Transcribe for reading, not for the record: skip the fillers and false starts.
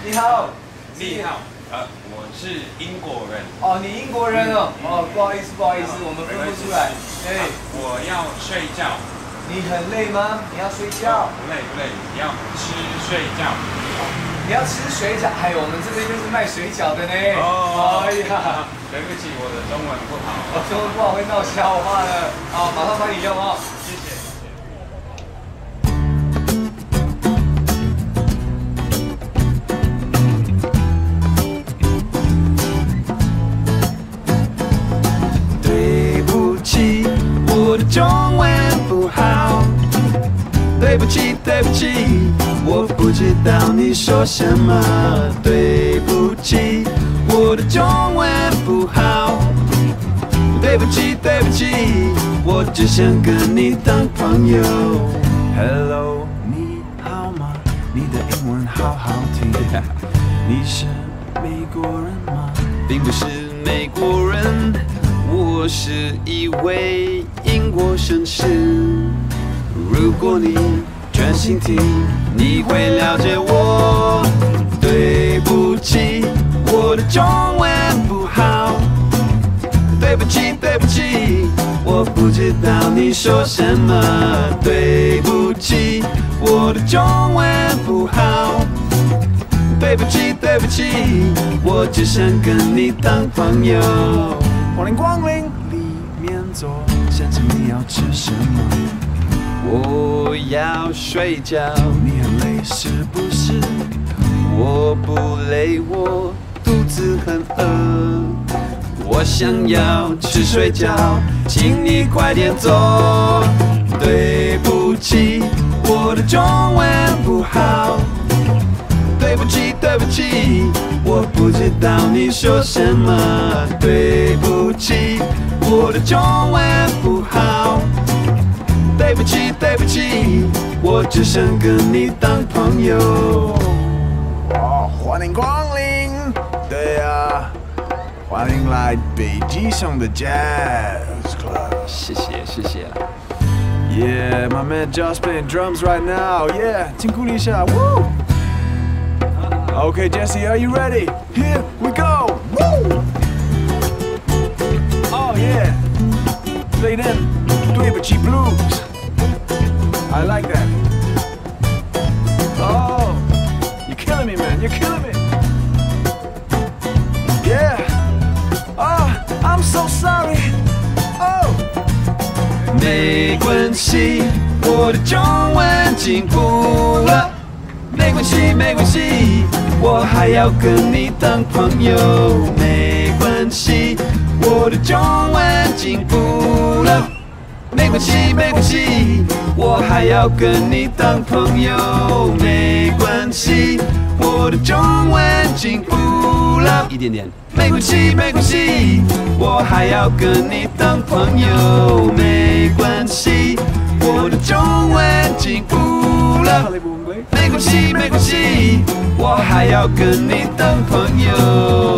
你好， 你好，我是英国人。 哦，你英国人哦，哦，不好意思，我们分不出来。哎， 我要睡觉。 你很累吗？你要睡觉？ 不累，你要吃睡觉。 你要吃水饺？哎，我们这边就是卖水饺的呢。 哦， 哎呀， 对不起，我的中文不好。 我中文不好会闹笑话的。好，马上帮你用哦。 谢谢。 对不起，我的中文不好。对不起，我不知道你说什么。对不起，我的中文不好。对不起，我只想跟你当朋友。Hello， 你好吗？你的英文好好听。你是美国人吗？并不是美国人，我是一位英国绅士。如果你专心听，你会了解我。对不起，我的中文不好。对不起，我不知道你说什么。对不起，我的中文不好。对不起，我只想跟你当朋友。欢迎光临，里面坐。先生，你要吃什么？我要睡觉，你很累是不是？我不累，我肚子很饿，我想要吃水饺，请你快点走。对不起，我的中文不好。对不起，我不知道你说什么。对不起，我的中文不好。对不起，我只想跟你当朋友。 哇，欢迎光临！对呀，欢迎来北极熊的 Jazz Club。 谢谢。 Yeah, my man just playing drums right now. Yeah， 请鼓励一下。Woo! Okay, Jesse, are you ready? Here we go. Woo! Oh yeah, play them 对不起 blues. I like that. Oh, you're killing me, man. You're killing me. Yeah. Oh, I'm so sorry. Oh. 没关系，我的中文进步了。没关系，我还要跟你当朋友。没关系，我的中文进步了。没关系，我还要跟你当朋友。没关系，我的中文进步了一点点。没关系，我还要跟你当朋友。没关系，我的中文进步了。没关系，我还要跟你当朋友。